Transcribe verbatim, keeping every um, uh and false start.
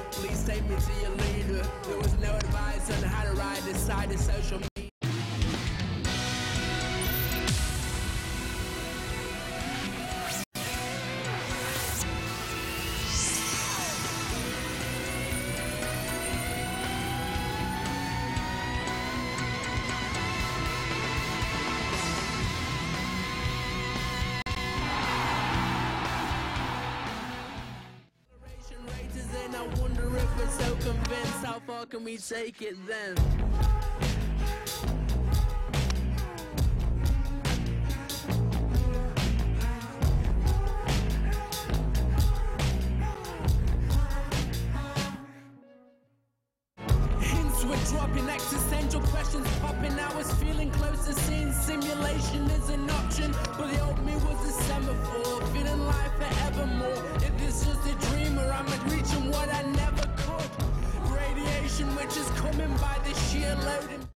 Please take me to your leader. There was no advice on how to ride this side of social media. And I wonder if we're so convinced, how far can we take it then? Hints were dropping, existential questions popping. I was feeling close to seeing simulation is an option, but the old me was a semaphore, feeling life forevermore. If it's just a dream or I'm reaching what I never could, radiation which is coming by the sheer load.